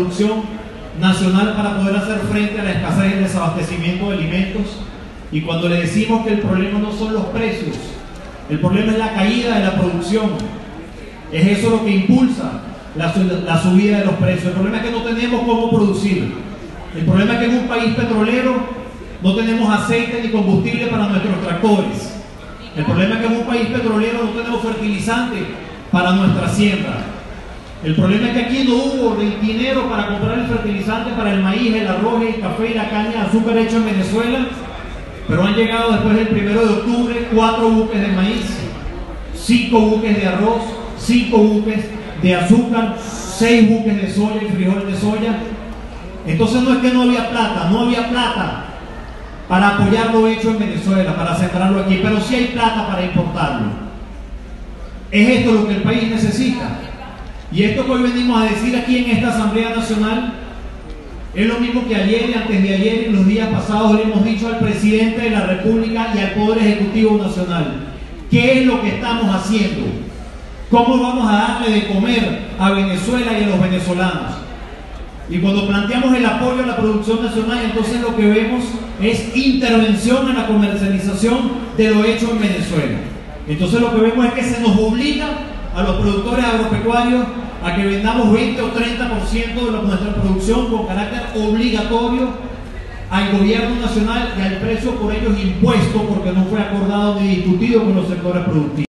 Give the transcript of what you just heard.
producción nacional para poder hacer frente a la escasez y el desabastecimiento de alimentos. Y cuando le decimos que el problema no son los precios, el problema es la caída de la producción, es eso lo que impulsa la subida de los precios. El problema es que no tenemos cómo producir. El problema es que en un país petrolero no tenemos aceite ni combustible para nuestros tractores. El problema es que en un país petrolero no tenemos fertilizante para nuestra siembra. El problema es que aquí no hubo dinero para comprar el fertilizante para el maíz, el arroz, el café y la caña de azúcar hecho en Venezuela, pero han llegado después del 1 de octubre 4 buques de maíz, 5 buques de arroz, 5 buques de azúcar, 6 buques de soya y frijol de soya. Entonces no es que no había plata para apoyar lo hecho en Venezuela, para sembrarlo aquí, pero sí hay plata para importarlo. Es esto lo que el país necesita. Y esto que hoy venimos a decir aquí en esta Asamblea Nacional es lo mismo que ayer y antes de ayer y los días pasados le hemos dicho al presidente de la República y al Poder Ejecutivo Nacional. ¿Qué es lo que estamos haciendo? ¿Cómo vamos a darle de comer a Venezuela y a los venezolanos? Y cuando planteamos el apoyo a la producción nacional, entonces lo que vemos es intervención en la comercialización de lo hecho en Venezuela. Entonces lo que vemos es que se nos obliga a los productores agropecuarios a que vendamos 20 o 30% de nuestra producción con carácter obligatorio al gobierno nacional y al precio por ellos impuesto, porque no fue acordado ni discutido con los sectores productivos.